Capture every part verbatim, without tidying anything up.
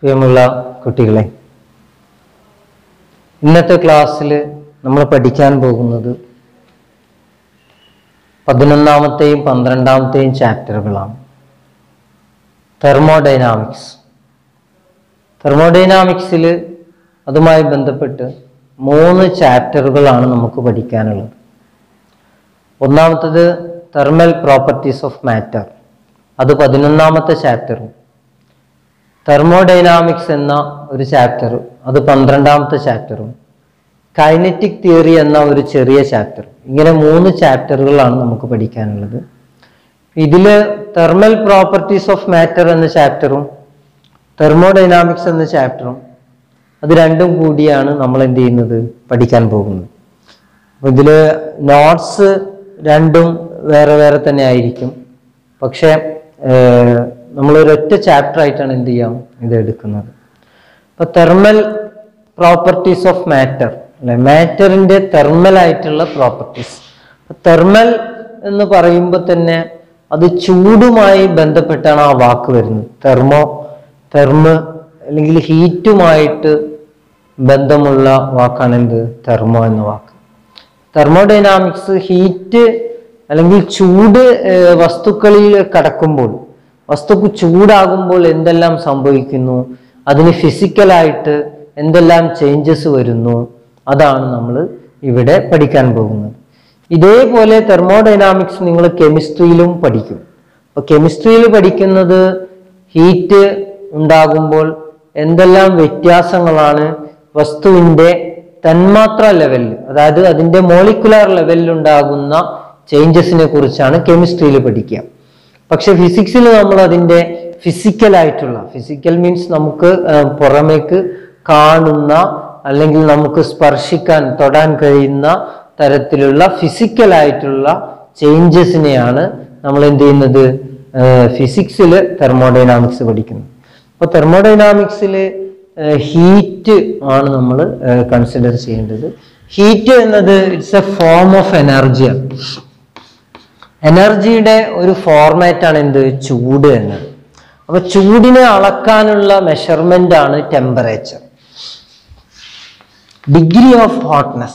പ്രിയമുള്ള കുട്ടികളെ, ഇന്നത്തെ ക്ലാസ്സിൽ നമ്മൾ പഠിക്കാൻ പോകുന്നത് പതിനൊന്നാമത്തെയും പന്ത്രണ്ടാമത്തെയും ചാപ്റ്ററുകളാണ്. തെർമോഡൈനാമിക്സ് തെർമോഡൈനാമിക്സിൽ അതുമായി ബന്ധപ്പെട്ട് മൂന്ന് ചാപ്റ്ററുകളാണ് നമുക്ക് പഠിക്കാനുള്ളത്. ഒന്നാമത്തത് തെർമൽ പ്രോപ്പർട്ടീസ് ഓഫ് മാറ്റർ, അത് പതിനൊന്നാമത്തെ ചാപ്റ്ററും. തെർമോഡൈനാമിക്സ് എന്ന ഒരു ചാപ്റ്റർ, അത് പന്ത്രണ്ടാമത്തെ ചാപ്റ്ററും. കൈനറ്റിക് തിയറി എന്ന ഒരു ചെറിയ ചാപ്റ്റർ. ഇങ്ങനെ മൂന്ന് ചാപ്റ്ററുകളാണ് നമുക്ക് പഠിക്കാനുള്ളത്. ഇതിൽ തെർമൽ പ്രോപ്പർട്ടീസ് ഓഫ് മാറ്റർ എന്ന ചാപ്റ്ററും തെർമോഡൈനാമിക്സ് എന്ന ചാപ്റ്ററും അത് രണ്ടും കൂടിയാണ് നമ്മൾ എന്ത് ചെയ്യുന്നത്, പഠിക്കാൻ പോകുന്നത്. അപ്പോൾ ഇതിൽ നോട്ട്സ് രണ്ടും വേറെ വേറെ തന്നെ ആയിരിക്കും. പക്ഷേ നമ്മളൊരൊറ്റ ചാപ്റ്റർ ആയിട്ടാണ് എന്ത് ചെയ്യാം ഇത് എടുക്കുന്നത്. അപ്പോൾ തെർമൽ പ്രോപ്പർട്ടീസ് ഓഫ് മാറ്റർ അല്ലെ, മാറ്ററിൻ്റെ തെർമൽ ആയിട്ടുള്ള പ്രോപ്പർട്ടീസ്. തെർമൽ എന്ന് പറയുമ്പോൾ തന്നെ അത് ചൂടുമായി ബന്ധപ്പെട്ടാണ് ആ വാക്ക് വരുന്നത്. തെർമോ തെർമ് അല്ലെങ്കിൽ ഹീറ്റുമായിട്ട് ബന്ധമുള്ള വാക്കാണ് എന്ത്, തെർമോ എന്ന വാക്ക്. തെർമോഡൈനാമിക്സ് ഹീറ്റ് അല്ലെങ്കിൽ ചൂട് വസ്തുക്കളിൽ കടക്കുമ്പോൾ, വസ്തുക്ക് ചൂടാകുമ്പോൾ എന്തെല്ലാം സംഭവിക്കുന്നു, അതിന് ഫിസിക്കലായിട്ട് എന്തെല്ലാം ചേഞ്ചസ് വരുന്നു, അതാണ് നമ്മൾ ഇവിടെ പഠിക്കാൻ പോകുന്നത്. ഇതേപോലെ തെർമോഡൈനാമിക്സ് നിങ്ങൾ കെമിസ്ട്രിയിലും പഠിക്കും. അപ്പോൾ കെമിസ്ട്രിയിൽ പഠിക്കുന്നത് ഹീറ്റ് ഉണ്ടാകുമ്പോൾ എന്തെല്ലാം വ്യത്യാസങ്ങളാണ് വസ്തുവിൻ്റെ തന്മാത്ര ലെവലിൽ, അതായത് അതിൻ്റെ മോളിക്കുലാർ ലെവലിൽ ഉണ്ടാകുന്ന ചേഞ്ചസിനെ കുറിച്ചാണ് കെമിസ്ട്രിയിൽ പഠിക്കുക. പക്ഷെ ഫിസിക്സിൽ നമ്മൾ അതിൻ്റെ ഫിസിക്കലായിട്ടുള്ള, ഫിസിക്കൽ മീൻസ് നമുക്ക് പുറമേക്ക് കാണുന്ന അല്ലെങ്കിൽ നമുക്ക് സ്പർശിക്കാൻ തൊടാൻ കഴിയുന്ന തരത്തിലുള്ള ഫിസിക്കലായിട്ടുള്ള ചേഞ്ചസിനെയാണ് നമ്മൾ എന്ത് ചെയ്യുന്നത്, ഫിസിക്സിൽ തെർമോഡൈനാമിക്സ് പഠിക്കുന്നത്. അപ്പോൾ തെർമോഡൈനാമിക്സിൽ ഹീറ്റ് ആണ് നമ്മൾ കൺസിഡർ ചെയ്യേണ്ടത്. ഹീറ്റ് എന്നത് ഇറ്റ്സ് എ ഫോം ഓഫ് എനർജിയാണ്. എനർജിയുടെ ഒരു ഫോർമാറ്റ് ആണ് എന്ത്, ചൂട് എന്നത്. അപ്പൊ ചൂടിനെ അളക്കാനുള്ള മെഷർമെന്റ് ആണ് ടെമ്പറേച്ചർ, ഡിഗ്രി ഓഫ് ഹോട്ട്നെസ്.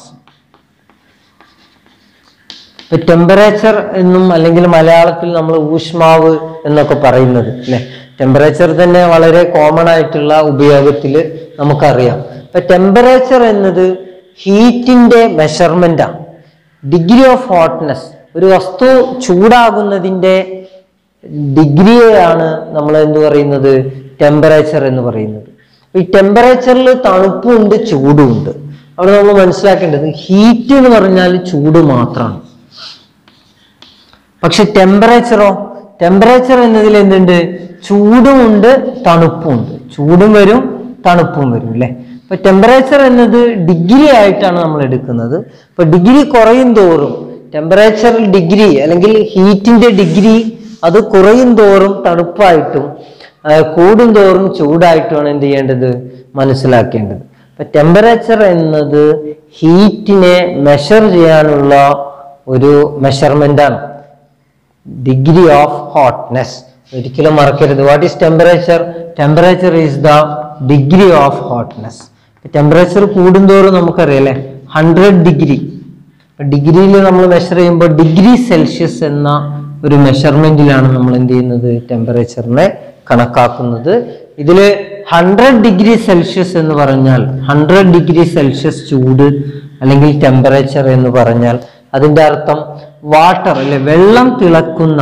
ഇപ്പൊ ടെമ്പറേച്ചർ എന്നും അല്ലെങ്കിൽ മലയാളത്തിൽ നമ്മൾ ഊഷ്മാവ് എന്നൊക്കെ പറയുന്നത് അല്ലെ, ടെമ്പറേച്ചർ തന്നെ വളരെ കോമൺ ആയിട്ടുള്ള ഉപയോഗത്തിൽ നമുക്കറിയാം. ഇപ്പൊ ടെമ്പറേച്ചർ എന്നത് ഹീറ്റിന്റെ മെഷർമെന്റ് ആണ്. ഡിഗ്രി ഓഫ് ഹോട്ട്നെസ്, ഒരു വസ്തു ചൂടാകുന്നതിൻ്റെ ഡിഗ്രിയെയാണ് നമ്മൾ എന്ത് പറയുന്നത്, ടെമ്പറേച്ചർ എന്ന് പറയുന്നത്. ഈ ടെമ്പറേച്ചറിൽ തണുപ്പുണ്ട് ചൂടുമുണ്ട്. അവിടെ നമ്മൾ മനസ്സിലാക്കേണ്ടത് ഹീറ്റ് എന്ന് പറഞ്ഞാൽ ചൂട് മാത്രമാണ്. പക്ഷെ ടെമ്പറേച്ചറോ, ടെമ്പറേച്ചർ എന്നതിൽ എന്തുണ്ട്, ചൂടുമുണ്ട് തണുപ്പുമുണ്ട്. ചൂടും വരും തണുപ്പും വരും അല്ലെ. അപ്പൊ ടെമ്പറേച്ചർ എന്നത് ഡിഗ്രി ആയിട്ടാണ് നമ്മൾ എടുക്കുന്നത്. അപ്പൊ ഡിഗ്രി കുറയും തോറും, ടെമ്പറേച്ചർ ഡിഗ്രി അല്ലെങ്കിൽ ഹീറ്റിന്റെ ഡിഗ്രി അത് കുറയും തോറും തണുപ്പായിട്ടും കൂടും തോറും ചൂടായിട്ടുമാണ് എന്ത് ചെയ്യേണ്ടത്, മനസ്സിലാക്കേണ്ടത്. അപ്പൊ ടെമ്പറേച്ചർ എന്നത് ഹീറ്റിനെ മെഷർ ചെയ്യാനുള്ള ഒരു മെഷർമെന്റ് ആണ്, ഡിഗ്രി ഓഫ് ഹോട്ട്നെസ്. ഒരിക്കലും മറക്കരുത്. What is temperature? Temperature is the degree of hotness. Temperature കൂടുന്തോറും നമുക്കറിയാം അല്ലെ, ഹൺഡ്രഡ് ഡിഗ്രി ഡിഗ്രിയിൽ നമ്മൾ മെഷർ ചെയ്യുമ്പോൾ ഡിഗ്രി സെൽഷ്യസ് എന്ന ഒരു മെഷർമെന്റിലാണ് നമ്മൾ എന്ത് ചെയ്യുന്നത്, ടെമ്പറേച്ചറിനെ കണക്കാക്കുന്നത്. ഇതിൽ ഹൺഡ്രഡ് ഡിഗ്രി സെൽഷ്യസ് എന്ന് പറഞ്ഞാൽ, ഹൺഡ്രഡ് ഡിഗ്രി സെൽഷ്യസ് ചൂട് അല്ലെങ്കിൽ ടെമ്പറേച്ചർ എന്ന് പറഞ്ഞാൽ അതിൻ്റെ അർത്ഥം വാട്ടർ അല്ലെ, വെള്ളം തിളക്കുന്ന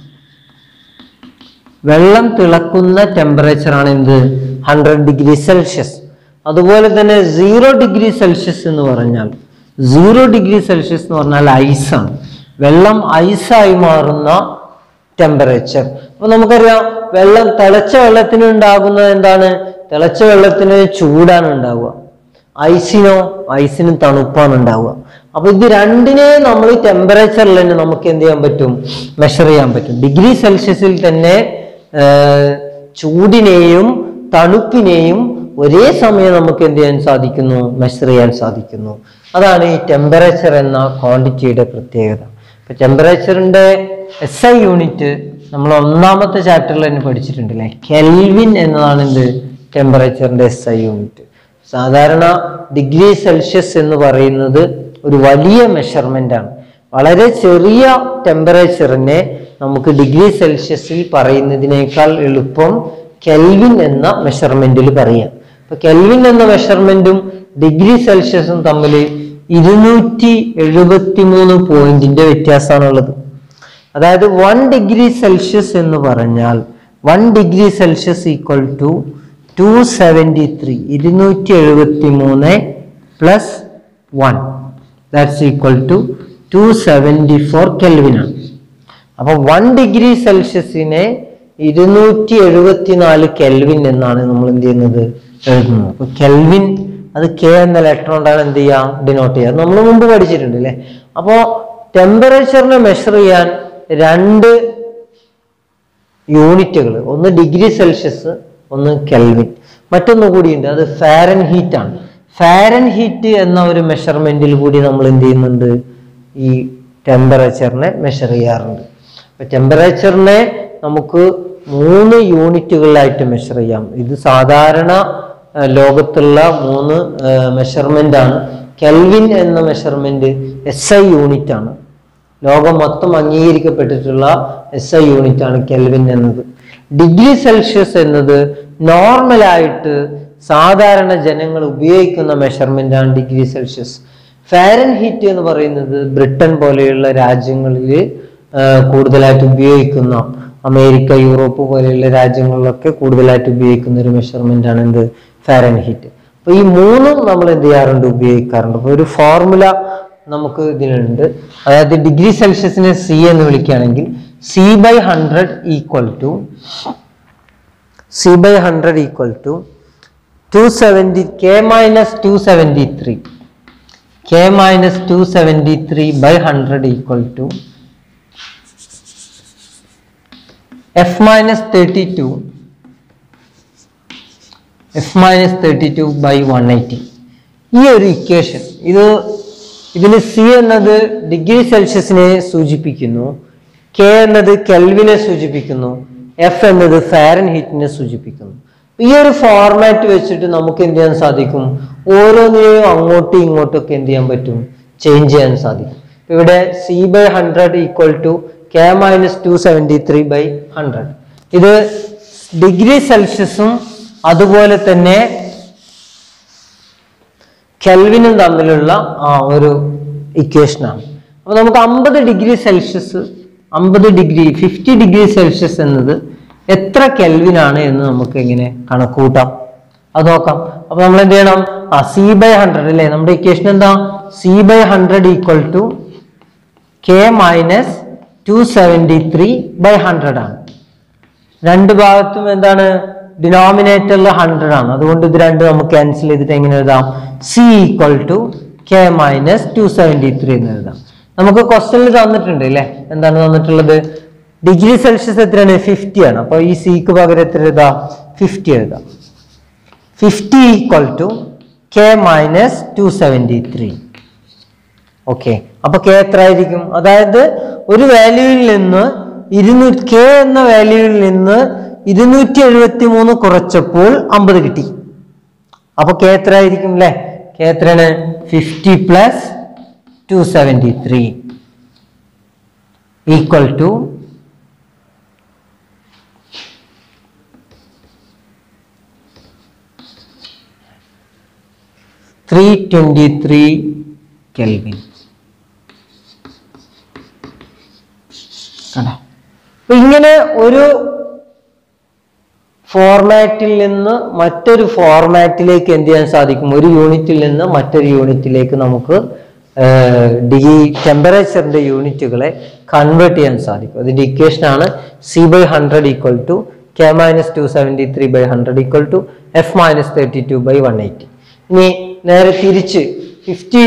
വെള്ളം തിളക്കുന്ന ടെമ്പറേച്ചർ ആണ് എന്ത്, ഹൺഡ്രഡ് ഡിഗ്രി സെൽഷ്യസ്. അതുപോലെ തന്നെ സീറോ ഡിഗ്രി സെൽഷ്യസ് എന്ന് പറഞ്ഞാൽ, സീറോ ഡിഗ്രി സെൽഷ്യസ് എന്ന് പറഞ്ഞാൽ ഐസാണ്, വെള്ളം ഐസായി മാറുന്ന ടെമ്പറേച്ചർ. അപ്പൊ നമുക്കറിയാം, വെള്ളം തിളച്ച വെള്ളത്തിന് ഉണ്ടാകുന്നത് എന്താണ്, തിളച്ച വെള്ളത്തിന് ചൂടാണ് ഉണ്ടാവുക. ഐസിനോ, ഐസിന് തണുപ്പാണ് ഉണ്ടാവുക. അപ്പൊ ഇത് രണ്ടിനെ നമ്മൾ ടെമ്പറേച്ചറിൽ തന്നെ നമുക്ക് എന്ത് ചെയ്യാൻ പറ്റും, മെഷർ ചെയ്യാൻ പറ്റും. ഡിഗ്രി സെൽഷ്യസിൽ തന്നെ ചൂടിനെയും തണുപ്പിനെയും ഒരേ സമയം നമുക്ക് എന്ത് ചെയ്യാൻ സാധിക്കുന്നു, മെഷർ ചെയ്യാൻ സാധിക്കുന്നു. അതാണ് ഈ ടെമ്പറേച്ചർ എന്ന ക്വാണ്ടിറ്റിയുടെ പ്രത്യേകത. ഇപ്പൊ ടെമ്പറേച്ചറിന്റെ എസ് ഐ യൂണിറ്റ് നമ്മൾ ഒന്നാമത്തെ ചാപ്റ്ററിൽ തന്നെ പഠിച്ചിട്ടുണ്ടല്ലേ, കെൽവിൻ എന്നതാണ് എന്ത്, ടെമ്പറേച്ചറിന്റെ എസ് ഐ യൂണിറ്റ്. സാധാരണ ഡിഗ്രി സെൽഷ്യസ് എന്ന് പറയുന്നത് ഒരു വലിയ മെഷർമെന്റ് ആണ്. വളരെ ചെറിയ ടെമ്പറേച്ചറിനെ നമുക്ക് ഡിഗ്രി സെൽഷ്യസിൽ പറയുന്നതിനേക്കാൾ എളുപ്പം കെൽവിൻ എന്ന മെഷർമെന്റിൽ പറയാം. അപ്പൊ കെൽവിൻ എന്ന മെഷർമെന്റും ഡിഗ്രി സെൽഷ്യസും തമ്മിൽ ഇരുന്നൂറ്റി എഴുപത്തി മൂന്ന് പോയിന്റിന്റെ വ്യത്യാസമാണുള്ളത്. അതായത് വൺ ഡിഗ്രി സെൽഷ്യസ് എന്ന് പറഞ്ഞാൽ one degree Celsius equal to two seventy three ഇരുന്നൂറ്റി എഴുപത്തി മൂന്ന് plus one that's equal to two seventy four kelvin ആണ്. അപ്പൊ വൺ ഡിഗ്രി സെൽഷ്യസിനെ ഇരുന്നൂറ്റി എഴുപത്തി നാല് കെൽവിൻ എന്നാണ് നമ്മൾ എന്ത് ചെയ്യുന്നത് എഴുതുന്നത്. അപ്പൊ കെൽവിൻ അത് കെ എന്ന ലെറ്റർ കൊണ്ടാണ് എന്ത് ചെയ്യാം ഡിനോട്ട് ചെയ്യുക. നമ്മൾ മുമ്പ് പഠിച്ചിട്ടുണ്ട് അല്ലെ. അപ്പോ ടെമ്പറേച്ചറിനെ മെഷർ ചെയ്യാൻ രണ്ട് യൂണിറ്റുകൾ, ഒന്ന് ഡിഗ്രി സെൽഷ്യസ്, ഒന്ന് കെൽവിൻ. മറ്റൊന്നു കൂടിയുണ്ട്, അത് ഫാരൻഹീറ്റ് ആണ്. ഫാരൻഹീറ്റ് എന്ന ഒരു മെഷർമെന്റിൽ കൂടി നമ്മൾ എന്ത് ചെയ്യുന്നുണ്ട്, ഈ ടെമ്പറേച്ചറിനെ മെഷർ ചെയ്യാറുണ്ട്. അപ്പൊ ടെമ്പറേച്ചറിനെ നമുക്ക് മൂന്ന് യൂണിറ്റുകളിലായിട്ട് മെഷർ ചെയ്യാം. ഇത് സാധാരണ ലോകത്തുള്ള മൂന്ന് മെഷർമെന്റ് ആണ്. കെൽവിൻ എന്ന മെഷർമെന്റ് എസ് ഐ യൂണിറ്റ് ആണ്. ലോകം മൊത്തം അംഗീകരിക്കപ്പെട്ടിട്ടുള്ള എസ് ഐ യൂണിറ്റ് ആണ് കെൽവിൻ എന്നത്. ഡിഗ്രി സെൽഷ്യസ് എന്നത് നോർമലായിട്ട് സാധാരണ ജനങ്ങൾ ഉപയോഗിക്കുന്ന മെഷർമെന്റ് ആണ് ഡിഗ്രി സെൽഷ്യസ്. ഫാരൻഹീറ്റ് എന്ന് പറയുന്നത് ബ്രിട്ടൻ പോലെയുള്ള രാജ്യങ്ങളിൽ കൂടുതലായിട്ട് ഉപയോഗിക്കുന്ന, അമേരിക്ക, യൂറോപ്പ് പോലെയുള്ള രാജ്യങ്ങളിലൊക്കെ കൂടുതലായിട്ട് ഉപയോഗിക്കുന്ന ഒരു മെഷർമെന്റ് ആണ് എന്ത്, ഫാരൻഹീറ്റ്. അപ്പൊ ഈ മൂന്നും നമ്മൾ എന്ത് ചെയ്യാറുണ്ട്, ഉപയോഗിക്കാറുണ്ട്. അപ്പൊ ഒരു ഫോർമുല നമുക്ക് ഇതിലുണ്ട്. അതായത് ഡിഗ്രി സെൽഷ്യസിനെ സി എന്ന് വിളിക്കുകയാണെങ്കിൽ C by hundred equal to C by hundred equal to two seventy K minus two seventy three K minus two seventy three by hundred equal to F minus thirty two F minus thirty two by one eighty. ഈ ഒരു equation, ഇത് ഇതിൽ C എന്നത് degree സെൽഷ്യസിനെ സൂചിപ്പിക്കുന്നു, K എന്നത് കെൽവിനെ സൂചിപ്പിക്കുന്നു, F എന്നത് ഫാരൻഹീറ്റിനെ സൂചിപ്പിക്കുന്നു. ഈ ഒരു ഫോർമാറ്റ് വെച്ചിട്ട് നമുക്ക് എന്ത് ചെയ്യാൻ സാധിക്കും, ഓരോന്നിനെയും അങ്ങോട്ടും ഇങ്ങോട്ടും ഒക്കെ എന്ത് ചെയ്യാൻ പറ്റും, ചേഞ്ച് ചെയ്യാൻ സാധിക്കും. ഇവിടെ C by hundred equal to K minus two seventy three by hundred. ഇത് ഡിഗ്രി സെൽഷ്യസും അതുപോലെ തന്നെ കെൽവിനും തമ്മിലുള്ള ആ ഒരു ഇക്വേഷനാണ്. അപ്പൊ നമുക്ക് അമ്പത് ഡിഗ്രി സെൽഷ്യസ് അമ്പത് ഡിഗ്രി ഫിഫ്റ്റി ഡിഗ്രി സെൽഷ്യസ് എന്നത് എത്ര കെൽവിനാണ് എന്ന് നമുക്ക് എങ്ങനെ കണക്ക് കൂട്ടാം, അത് നോക്കാം. അപ്പൊ നമ്മൾ എന്ത് ചെയ്യണം, ആ സി ബൈ ഹൺഡ്രഡ് അല്ലേ, നമ്മുടെ ഇക്വേഷൻ എന്താ, C by hundred equal to K minus two seventy three by hundred ആണ്. രണ്ട് ഭാഗത്തും എന്താണ്, ഡിനോമിനേറ്ററിൽ ഹൺഡ്രഡ് ആണ്. അതുകൊണ്ട് ഇത് രണ്ട് നമുക്ക് ക്യാൻസൽ ചെയ്തിട്ട് എങ്ങനെ എഴുതാം, C equal to K minus two seventy three എന്ന് എഴുതാം. നമുക്ക് ക്വസ്റ്റനിൽ തന്നിട്ടുണ്ട് അല്ലേ, എന്താണ് തന്നിട്ടുള്ളത്, ഡിഗ്രി സെൽഷ്യസ് എത്രയാണ്, ഫിഫ്റ്റി ആണ്. അപ്പൊ ഈ സിക്ക് പകരം എത്ര എഴുതാം, ഫിഫ്റ്റി എഴുതാം. Fifty equal to K minus two seventy three. Okay, അപ്പൊ കെ എത്ര ആയിരിക്കും, അതായത് ഒരു വാല്യൂവിൽ നിന്ന് ഇരുന്നൂറ്റി കെ എന്ന വാല്യൂവിൽ നിന്ന് ഇരുന്നൂറ്റി എഴുപത്തി മൂന്ന് കുറച്ചപ്പോൾ അമ്പത് കിട്ടി. അപ്പൊ കെ എത്ര ആയിരിക്കും അല്ലെ, കെ എത്രയാണ്, fifty plus two seventy three equal to three twenty three kelvin. അപ്പൊ ഇങ്ങനെ ഒരു ഫോർമാറ്റിൽ നിന്ന് മറ്റൊരു ഫോർമാറ്റിലേക്ക് എന്ത് ചെയ്യാൻ സാധിക്കും, ഒരു യൂണിറ്റിൽ നിന്ന് മറ്റൊരു യൂണിറ്റിലേക്ക് നമുക്ക് ഡിഗ്രി ടെമ്പറേച്ചറിന്റെ യൂണിറ്റുകളെ കൺവേർട്ട് ചെയ്യാൻ സാധിക്കും. അതിന്റെ ഇക്വേഷൻ ആണ് C by hundred equal to K minus two seventy three by hundred equal to F minus thirty two by one eighty. ഇനി നേരെ തിരിച്ച് ഫിഫ്റ്റി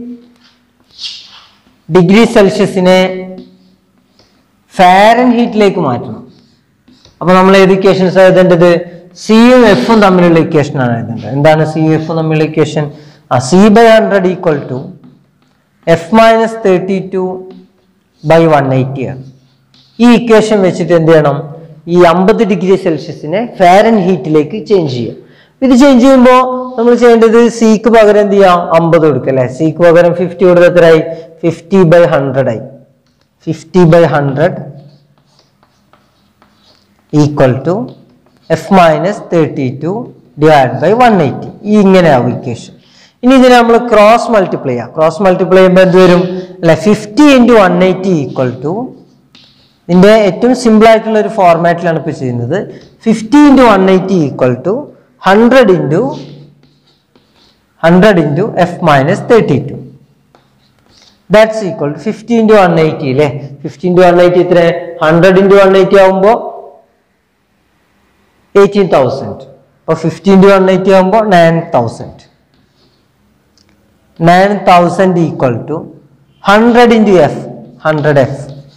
ഡിഗ്രി സെൽഷ്യസിനെ ഫാരൻഹീറ്റിലേക്ക് മാറ്റണം. അപ്പൊ നമ്മൾ ഏത് ഇക്വേഷൻസ് എഴുതേണ്ടത്, സിയും എഫും തമ്മിലുള്ള ഇക്വേഷൻ ആണ് എഴുതേണ്ടത്. എന്താണ് സിയും എഫും തമ്മിലുള്ള ഇക്വേഷൻ, ആ C by hundred equal to F minus thirty two by one eighty ആണ്. ഈ ഇക്വേഷൻ വെച്ചിട്ട് എന്ത് ചെയ്യണം, ഈ അമ്പത് ഡിഗ്രി സെൽഷ്യസിനെ ഫാരൻഹീറ്റിലേക്ക് ചേഞ്ച് ചെയ്യുക. ഇത് ചേഞ്ച് ചെയ്യുമ്പോൾ നമ്മൾ ചെയ്യേണ്ടത് സിക്ക് പകരം എന്ത് ചെയ്യാം, അമ്പത് കൊടുക്കുക അല്ലെ. സിക്ക് പകരം ഫിഫ്റ്റി കൊടുത്ത് എത്രയായി, ഫിഫ്റ്റി ബൈ ഹൺഡ്രഡ് ആയി. Fifty by hundred equal to F minus thirty two divide by one eighty. ഈ ഇങ്ങനെ ആവും ഇക്വേഷൻ. ഇനി ഇതിനെ നമ്മൾ ക്രോസ് മൾട്ടിപ്ലൈ ചെയ്യാം. ക്രോസ് മൾട്ടിപ്ലൈ ചെയ്യുമ്പോൾ എന്ത് വരും അല്ലെ, fifty into one eighty equal to, ഇതിന്റെ ഏറ്റവും സിമ്പിൾ ആയിട്ടുള്ള ഒരു ഫോർമാറ്റിലാണ് ഇപ്പോൾ ചെയ്യുന്നത്. Fifty into one eighty equal to hundred into hundred into F minus thirty two. That's equal to fifty into one eighty അല്ലേ. ഫിഫ്റ്റി ഇൻറ്റു വൺ എയ്റ്റി എത്ര, hundred into one eighty ആകുമ്പോൾ എയ്റ്റീൻ തൗസൻഡ്. അപ്പോൾ fifty into one eighty ആകുമ്പോൾ nine thousand. Nine thousand equal to hundred into F, hundred F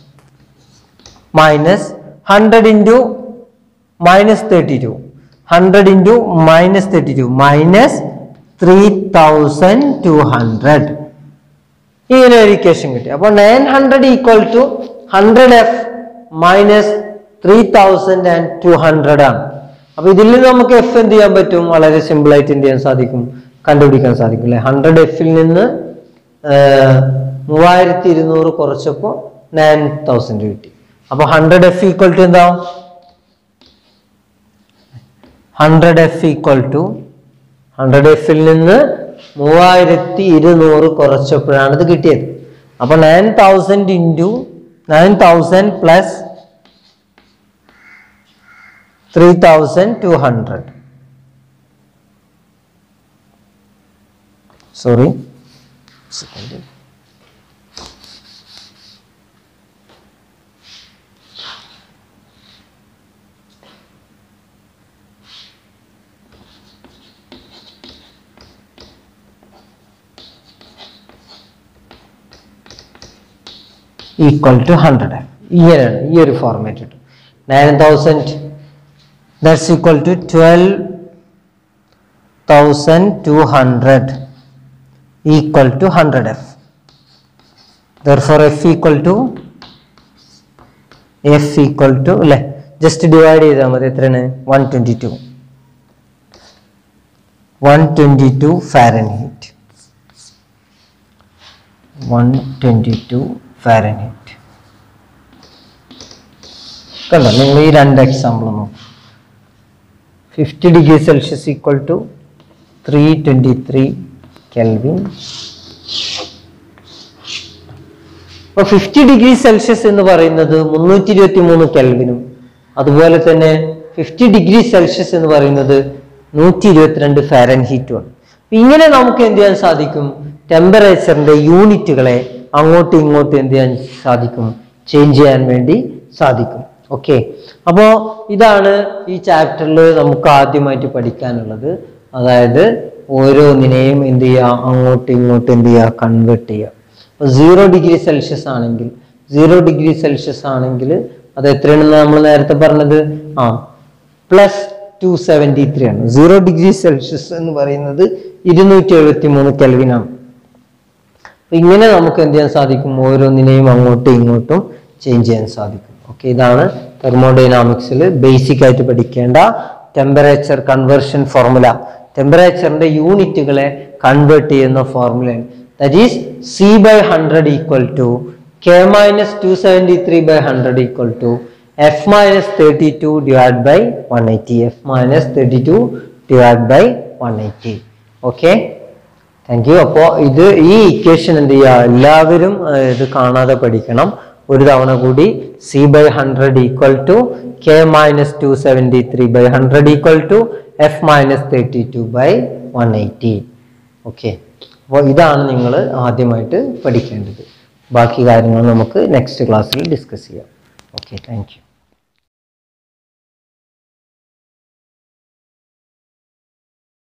minus hundred into minus thirty two, hundred into minus thirty two minus three thousand two hundred. ഇങ്ങനെ ഒരു equation കിട്ടി. അപ്പോൾ nine hundred equal to hundred F minus three thousand and two hundred ആണ്. അപ്പൊ ഇതിൽ നിന്ന് നമുക്ക് F എന്ത് ചെയ്യാൻ പറ്റും, വളരെ സിമ്പിൾ ആയിട്ട് എന്ത് ചെയ്യാൻ സാധിക്കും, കണ്ടുപിടിക്കാൻ സാധിക്കും അല്ലെ. ഹൺഡ്രഡ് എഫിൽ നിന്ന് മൂവായിരത്തി ഇരുന്നൂറ് കുറച്ചപ്പോൾ നയൻ തൗസൻഡ് കിട്ടി. അപ്പൊ ഹൺഡ്രഡ് എഫ് ഈക്വൽ ടു എന്താ, hundred F equal to hundred എഫിൽ നിന്ന് മൂവായിരത്തി ഇരുന്നൂറ് കുറച്ചപ്പോഴാണ് ഇത് കിട്ടിയത്. അപ്പൊ nine thousand into nine thousand plus three thousand two hundred, sorry equal to hundred. ഇങ്ങനെയാണ് ഈ ഒരു ഫോർമാറ്റ് കിട്ടും. Nine thousand that's equal to twelve thousand two hundred equal to hundred F. therefore f equal to f equal to അല്ലെ, just divide ചെയ്താൽ മതി. എത്രയാണ്, one twenty to one twenty two Fahrenheit one twenty two Fahrenheit. കണ്ടോ, നിങ്ങൾ ഈ രണ്ട് example നോക്കും. Fifty degree Celsius equal to three twenty three kelvin. അപ്പോൾ ഫിഫ്റ്റി ഡിഗ്രി സെൽഷ്യസ് എന്ന് പറയുന്നത് മുന്നൂറ്റി ഇരുപത്തി മൂന്ന് കെൽവിനും, അതുപോലെ തന്നെ ഫിഫ്റ്റി ഡിഗ്രി സെൽഷ്യസ് എന്ന് പറയുന്നത് നൂറ്റി ഇരുപത്തിരണ്ട് ഫാരൻഹീറ്റുമാണ്. ഇങ്ങനെ നമുക്ക് എന്ത് ചെയ്യാൻ സാധിക്കും, ടെമ്പറേച്ചറിന്റെ യൂണിറ്റുകളെ അങ്ങോട്ടും ഇങ്ങോട്ടും എന്ത് ചെയ്യാൻ സാധിക്കും, ചേഞ്ച് ചെയ്യാൻ വേണ്ടി സാധിക്കും. ഓക്കെ, അപ്പോൾ ഇതാണ് ഈ ചാപ്റ്ററിൽ നമുക്ക് ആദ്യമായിട്ട് പഠിക്കാനുള്ളത്. അതായത് ഓരോന്നിനെയും എന്ത് ചെയ്യുക, അങ്ങോട്ടും ഇങ്ങോട്ടും എന്ത് ചെയ്യുക, കൺവേർട്ട് ചെയ്യുക. അപ്പോൾ സീറോ ഡിഗ്രി സെൽഷ്യസ് ആണെങ്കിൽ സീറോ ഡിഗ്രി സെൽഷ്യസ് ആണെങ്കിൽ അത് എത്രയാണെന്ന് നമ്മൾ നേരത്തെ പറഞ്ഞത്, ആ പ്ലസ് ടു സെവൻറ്റി ത്രീ ആണ്. സീറോ ഡിഗ്രി സെൽഷ്യസ് എന്ന് പറയുന്നത് ഇരുന്നൂറ്റി എഴുപത്തി മൂന്ന് കെൽവിനാണ്. അപ്പൊ ഇങ്ങനെ നമുക്ക് എന്ത് ചെയ്യാൻ സാധിക്കും, ഓരോന്നിനെയും അങ്ങോട്ടും ഇങ്ങോട്ടും ചേഞ്ച് ചെയ്യാൻ സാധിക്കും. ഓക്കെ, ഇതാണ് തെർമോഡൈനാമിക്സിൽ ബേസിക് ആയിട്ട് പഠിക്കേണ്ട ടെമ്പറേച്ചർ കൺവേർഷൻ ഫോർമുല. ടെമ്പറേച്ചറിന്റെ യൂണിറ്റുകളെ കൺവേർട്ട് ചെയ്യുന്ന ഫോർമുലയാണ്. That is C by hundred equal to K minus two seventy three by hundred equal to F minus thirty two divide by one eighty. F minus thirty two divide by one eighty. Okay, thank you. അപ്പോൾ ഇത് ഈ equation എന്ത് ചെയ്യുക, എല്ലാവരും ഇത് കാണാതെ പഠിക്കണം. ഒരു തവണ കൂടി, C by hundred equal to K minus two seventy three by hundred equal to F minus thirty two by one eighty. Okay, അപ്പോൾ ഇതാണ് നിങ്ങൾ ആദ്യമായിട്ട് പഠിക്കേണ്ടത്. ബാക്കി കാര്യങ്ങൾ നമുക്ക് നെക്സ്റ്റ് ക്ലാസ്സിൽ ഡിസ്കസ് ചെയ്യാം. Okay, thank U.